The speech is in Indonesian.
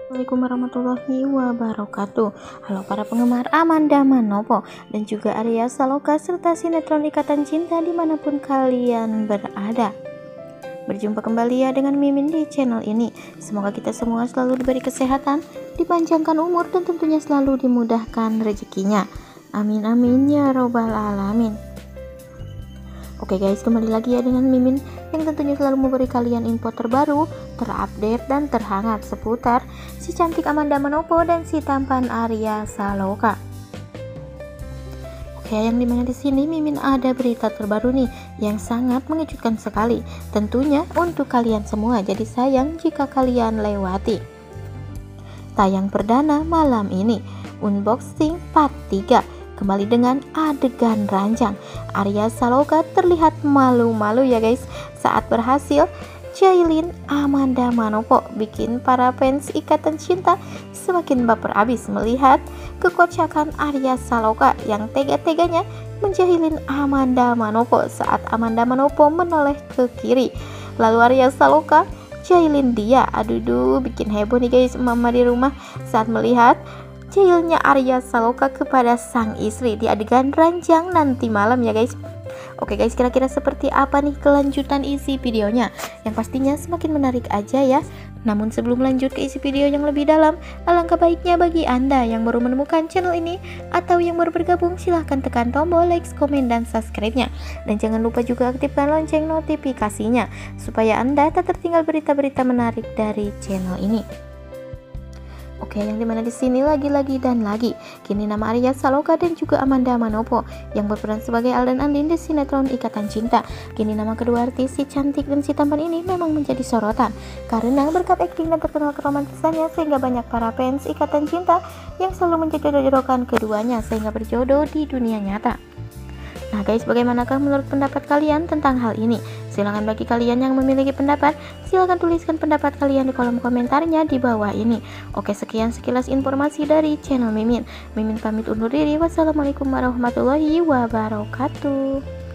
Assalamualaikum warahmatullahi wabarakatuh. Halo para penggemar Amanda Manopo dan juga Arya Saloka serta sinetron Ikatan Cinta dimanapun kalian berada. Berjumpa kembali ya dengan Mimin di channel ini. Semoga kita semua selalu diberi kesehatan, dipanjangkan umur dan tentunya selalu dimudahkan rezekinya. Amin amin ya robbal alamin. Oke guys, kembali lagi ya dengan Mimin yang tentunya selalu memberi kalian info terbaru, terupdate dan terhangat seputar si cantik Amanda Manopo dan si tampan Arya Saloka. Oke, yang dimana di sini Mimin ada berita terbaru nih yang sangat mengejutkan sekali, tentunya untuk kalian semua. Jadi sayang jika kalian lewati. Tayang perdana malam ini, unboxing part 3. Kembali dengan adegan ranjang. Arya Saloka terlihat malu-malu ya guys saat berhasil jahilin Amanda Manopo, bikin para fans Ikatan Cinta semakin baper abis melihat kekocakan Arya Saloka yang tega-teganya menjahilin Amanda Manopo saat Amanda Manopo menoleh ke kiri. Lalu Arya Saloka jahilin dia. Aduh, bikin heboh nih guys mama di rumah saat melihat jahilnya Arya Saloka kepada sang istri di adegan ranjang nanti malam ya guys. Oke guys, kira-kira seperti apa nih kelanjutan isi videonya? Yang pastinya semakin menarik aja ya. Namun sebelum lanjut ke isi video yang lebih dalam, alangkah baiknya bagi Anda yang baru menemukan channel ini atau yang baru bergabung, silahkan tekan tombol like, komen, dan subscribe-nya. Dan jangan lupa juga aktifkan lonceng notifikasinya supaya Anda tak tertinggal berita-berita menarik dari channel ini. Oke, yang dimana di sini lagi-lagi dan lagi kini nama Arya Saloka dan juga Amanda Manopo yang berperan sebagai Al dan Andin di sinetron Ikatan Cinta. Kini nama kedua artis si cantik dan si tampan ini memang menjadi sorotan karena berkat akting dan terkenal keromantisannya sehingga banyak para fans Ikatan Cinta yang selalu menjodoh-jodohkan keduanya sehingga berjodoh di dunia nyata. Nah guys, bagaimanakah menurut pendapat kalian tentang hal ini? Silahkan bagi kalian yang memiliki pendapat, silahkan tuliskan pendapat kalian di kolom komentarnya di bawah ini. Oke, sekian sekilas informasi dari channel Mimin. Mimin pamit undur diri. Wassalamualaikum warahmatullahi wabarakatuh.